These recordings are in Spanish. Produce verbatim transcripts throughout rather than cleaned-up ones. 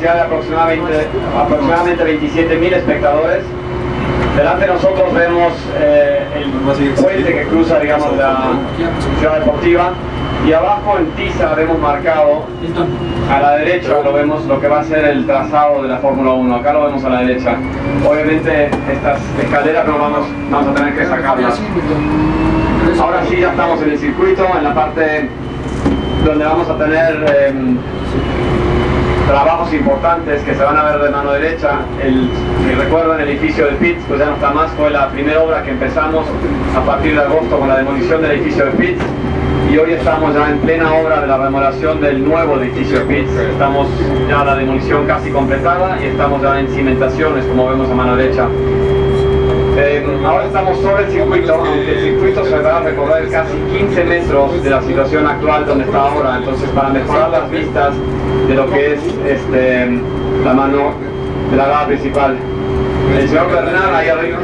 capacidad de aproximadamente, aproximadamente veintisiete mil espectadores. Delante de nosotros vemos eh, el puente que cruza, digamos, la ciudad deportiva, y abajo en Tiza vemos marcado, a la derecha lo vemos lo que va a ser el trazado de la Fórmula uno, acá lo vemos a la derecha. Obviamente estas escaleras no vamos, vamos a tener que sacarlas. Ahora sí ya estamos en el circuito, en la parte donde vamos a tener eh, trabajos importantes que se van a ver de mano derecha. El, si recuerdan, el edificio de Pitts, pues ya no está más, fue la primera obra que empezamos a partir de agosto con la demolición del edificio de Pitts, y hoy estamos ya en plena obra de la remodelación del nuevo edificio de Pitts. Estamos ya la demolición casi completada y estamos ya en cimentaciones, como vemos a mano derecha. Eh, ahora estamos sobre el circuito, aunque el circuito se va a recorrer casi quince metros de la situación actual donde está ahora. Entonces, para mejorar las vistas de lo que es este, la mano de la grada principal, el señor Bernal ahí arriba.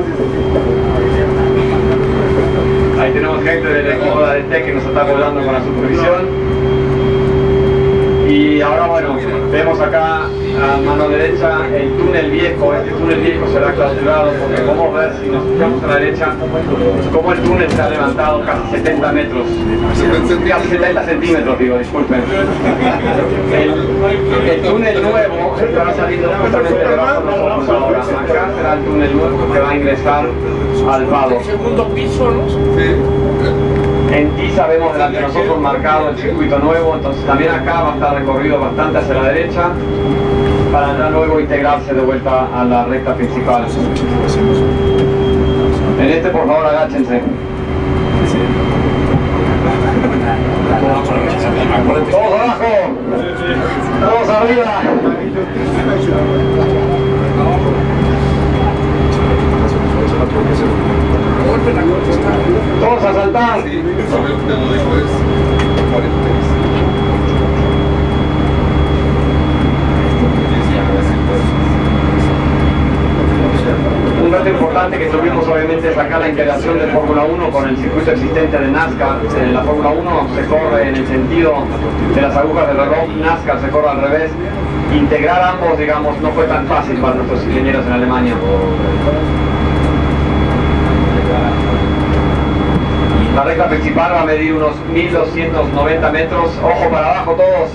Ahí tenemos gente del equipo de A D T que nos está apoyando con la supervisión. Y ahora, bueno, vemos acá a mano derecha el túnel viejo. Este túnel viejo será clausurado porque podemos ver, si nos fijamos a la derecha, cómo el túnel se ha levantado casi setenta metros, casi setenta centímetros, digo, disculpen. El, el túnel nuevo estará saliendo justamente debajo de nosotros ahora. Acá será el túnel nuevo que va a ingresar al vado. Segundo piso, ¿no? Sí. En Tiza vemos delante de nosotros marcado el circuito nuevo, entonces también acá va a estar recorrido bastante hacia la derecha para ya luego integrarse de vuelta a la recta principal. En este, por favor, agáchense. Todos abajo, todos arriba. Todos a saltar. Un reto importante que tuvimos obviamente es acá la integración de Fórmula uno con el circuito existente de NASCAR. En la Fórmula uno se corre en el sentido de las agujas del reloj, NASCAR se corre al revés. Integrar ambos, digamos, no fue tan fácil para nuestros ingenieros en Alemania. La recta principal va a medir unos mil doscientos noventa metros. Ojo para abajo todos.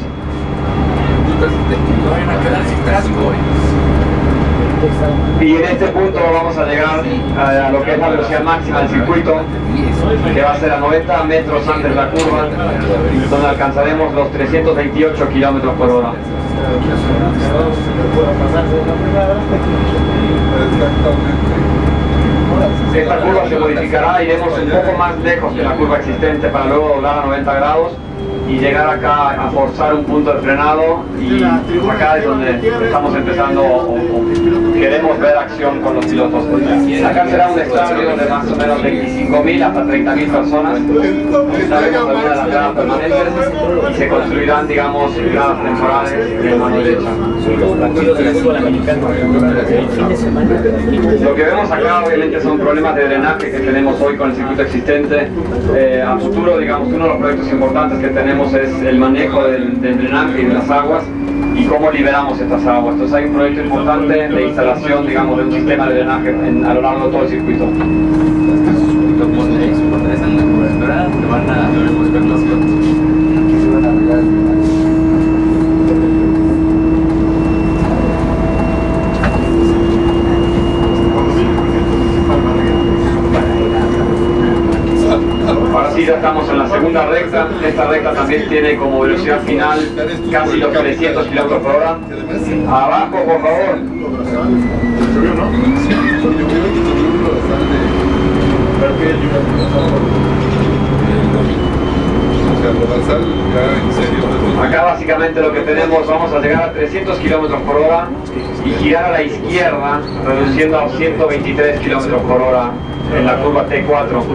Y en este punto vamos a llegar a lo que es la velocidad máxima del circuito, que va a ser a noventa metros antes de la curva, donde alcanzaremos los trescientos veintiocho kilómetros por hora. Esta curva se modificará, iremos un poco más lejos que la curva existente para luego doblar a noventa grados y llegar acá a forzar un punto de frenado, y acá es donde estamos empezando o, o queremos ver acción con los pilotos. Acá será un estadio de más o menos veinticinco mil hasta treinta mil personas. Estaremos algunas de las gradas permanentes y se construirán, digamos, gradas temporales de mano derecha. Lo que vemos acá obviamente son problemas de drenaje que tenemos hoy con el circuito existente. Eh, a futuro, digamos, uno de los proyectos importantes que tenemos es el manejo del, del drenaje y de las aguas y cómo liberamos estas aguas. Entonces hay un proyecto importante de instalación, digamos, de un sistema de drenaje en, a lo largo de todo el circuito. Ahora sí, ya estamos en la segunda recta. Esta recta también tiene como velocidad final casi los trescientos kilómetros por hora. Abajo, por favor. Acá básicamente lo que tenemos, vamos a llegar a trescientos kilómetros por hora y girar a la izquierda, reduciendo a ciento veintitrés kilómetros por hora en la curva T cuatro.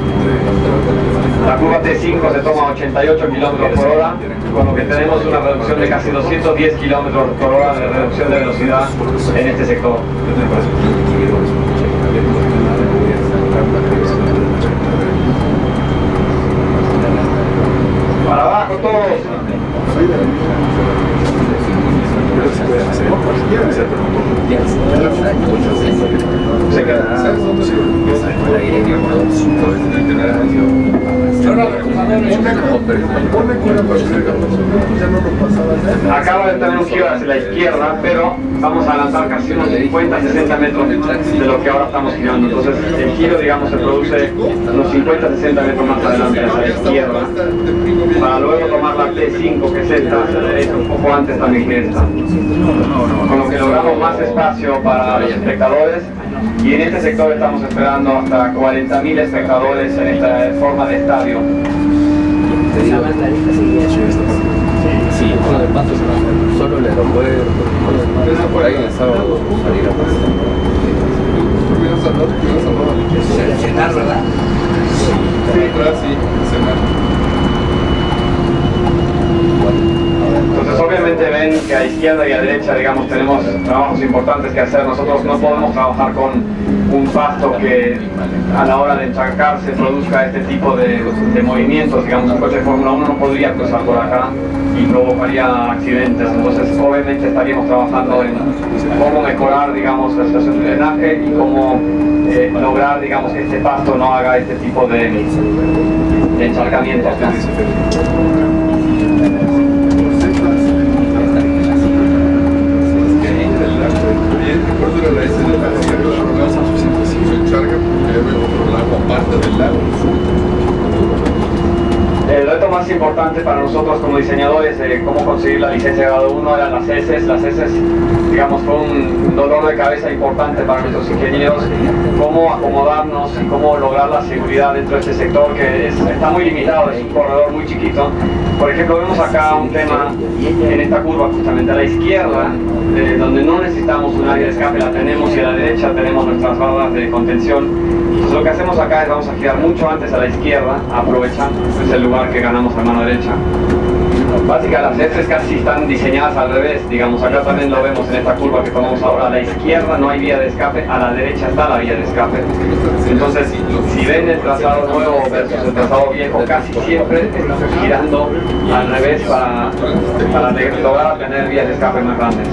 La curva T cinco se toma a ochenta y ocho kilómetros por hora, con lo que tenemos una reducción de casi doscientos diez kilómetros por hora de reducción de velocidad en este sector. Para abajo todos. Se queda. Acaba de tener un giro hacia la izquierda, pero vamos a adelantar casi unos cincuenta a sesenta metros de lo que ahora estamos girando. Entonces el giro, digamos, se produce unos cincuenta a sesenta metros más adelante hacia la izquierda, para luego tomar la T cinco, que es esta, hacia la derecha, un poco antes también que esta. Con lo que logramos más espacio para los espectadores, y en este sector estamos esperando hasta cuarenta mil espectadores en esta forma de estadio. Sí, uno de paso solo el aeropuerto, por ahí el sábado salir a pasar. Cenar, ¿verdad? Sí, claro, sí, cenar. Entonces obviamente ven que a izquierda y a derecha, digamos, tenemos trabajos importantes que hacer. Nosotros no podemos trabajar con un pasto que a la hora de encharcarse produzca este tipo de, de movimientos. Digamos, un coche de Fórmula uno no podría cruzar por acá y provocaría accidentes. Entonces obviamente estaríamos trabajando en cómo mejorar, digamos, la situación de drenaje y cómo eh, lograr, digamos, que este pasto no haga este tipo de, de encharcamiento. La S de la se encharca porque hay otro lago aparte del lago. El reto más importante para nosotros como diseñadores de cómo conseguir la licencia de grado uno eran las heces. Las heces, digamos, fue un dolor de cabeza importante para nuestros ingenieros, cómo acomodarnos y cómo lograr la seguridad dentro de este sector que es, está muy limitado, es un corredor muy chiquito. Por ejemplo, vemos acá un tema en esta curva justamente a la izquierda, eh, donde no necesitamos un área de escape, la tenemos, y a la derecha tenemos nuestras barras de contención. Entonces lo que hacemos acá es vamos a girar mucho antes a la izquierda, aprovechando es el lugar que ganamos a mano derecha. Básicamente las heces casi están diseñadas al revés, digamos, acá también lo vemos en esta curva que tomamos ahora. A la izquierda no hay vía de escape, a la derecha está la vía de escape. Entonces, si ven el trazado nuevo versus el trazado viejo, casi siempre estamos girando al revés para, para lograr tener vías de escape más grandes.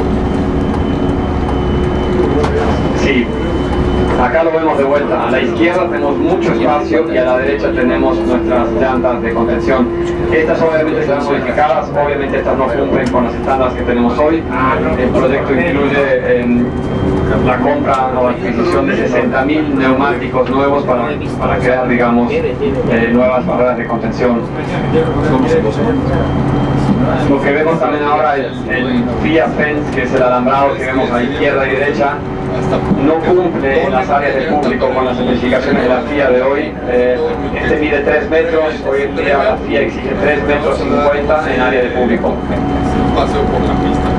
Sí. Acá lo vemos de vuelta, a la izquierda tenemos mucho espacio y a la derecha tenemos nuestras llantas de contención. Estas obviamente serán modificadas, obviamente estas no cumplen con los estándares que tenemos hoy. El proyecto incluye eh, la compra o adquisición de sesenta mil neumáticos nuevos para, para crear, digamos, eh, nuevas barreras de contención. Lo que vemos también ahora es el FIA Fence, que es el alambrado que vemos a la izquierda y derecha. No cumple en las áreas de público con las especificaciones de la FIA de hoy. Eh, este mide tres metros, hoy en día la FIA exige tres metros cincuenta en área de público. Paseo por la pista.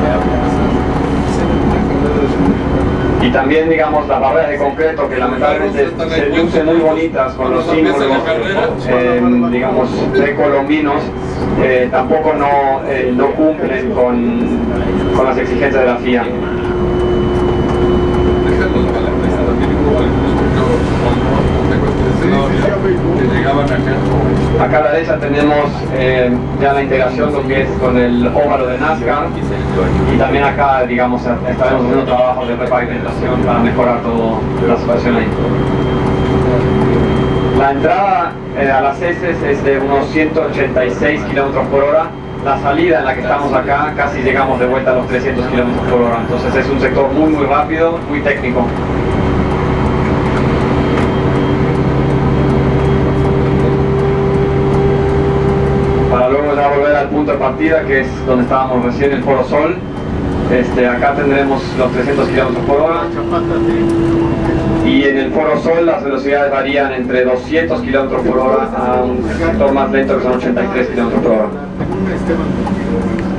Y también, digamos, las barreras de concreto que lamentablemente se lucen muy bonitas con los símbolos, eh, digamos, precolombinos, eh, tampoco no, eh, no cumplen con, con las exigencias de la FIA. Acá a la derecha tenemos eh, ya la integración lo que es con el óvalo de NASCAR, y también acá, digamos, estaremos haciendo trabajos de repavimentación para mejorar toda la situación ahí. La entrada eh, a las heces es de unos ciento ochenta y seis kilómetros por hora. La salida en la que estamos acá casi llegamos de vuelta a los trescientos kilómetros por hora. Entonces es un sector muy muy rápido, muy técnico. Para luego ya volver al punto de partida, que es donde estábamos recién, el Foro Sol. Este, acá tendremos los trescientos kilómetros por hora. Y en el Foro Sol las velocidades varían entre doscientos kilómetros por hora a un sector más lento que son ochenta y tres kilómetros por hora.